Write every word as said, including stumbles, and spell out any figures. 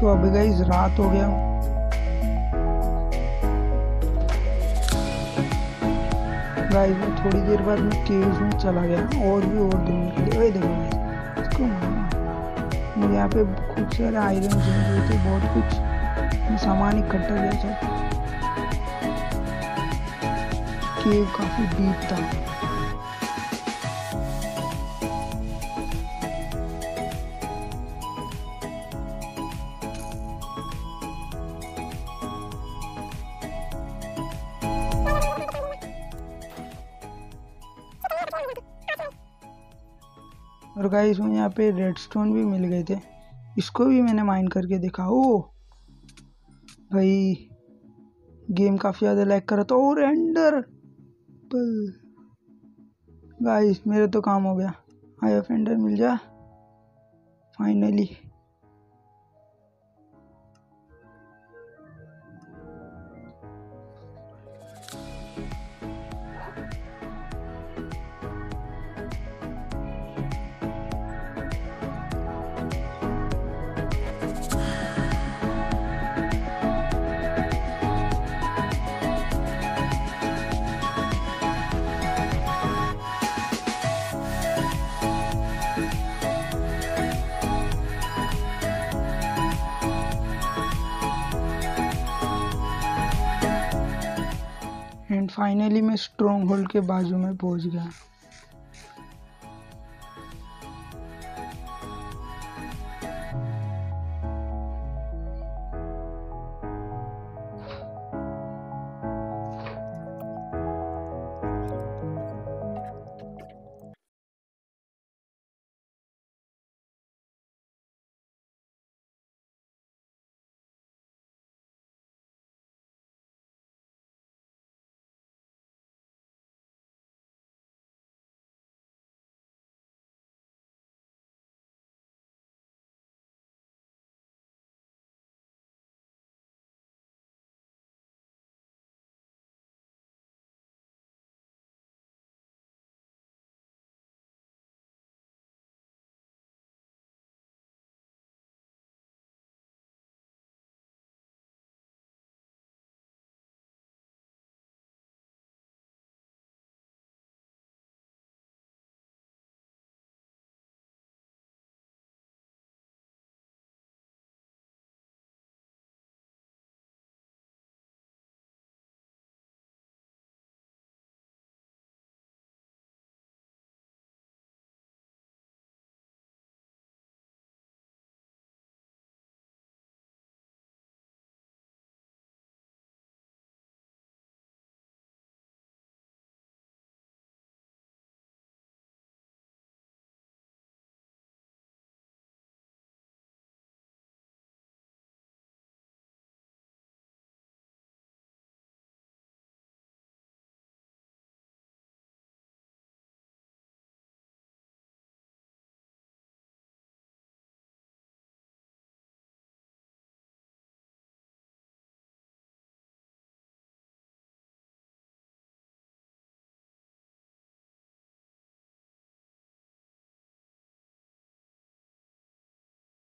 तो अभी गाइस रात हो गया। गाइस मैं थोड़ी देर बाद मैं केव्स में चला गया और भी और ढूंढने के लिए। ओए देखो गाइस इसको मारना। यहाँ पे खूब सारे आयरन जो थे, बहुत कुछ सामान इकट्ठा किया था। केव काफी डीप था। और गाइस मुझे यहाँ पे रेडस्टोन भी मिल गए थे, इसको भी मैंने माइन करके देखा। ओ भाई गेम काफी ज्यादा लैग कर रहा था। और एंडर गाइस मेरा तो काम हो गया। आया एंडर मिल जा फाइनली। एंड फाइनली मैं स्ट्रॉन्ग होल्ड के बाजू में पहुंच गया।